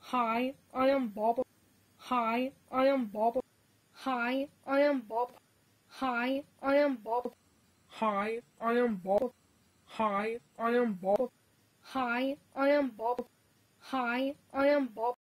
Hi, I am Bob. Hi, I am Bob. Hi, I am Bob. Hi, I am Bob. Hi, I am Bob. Hi, I am Bob. Hi, I am Bob. Hi, I am Bob.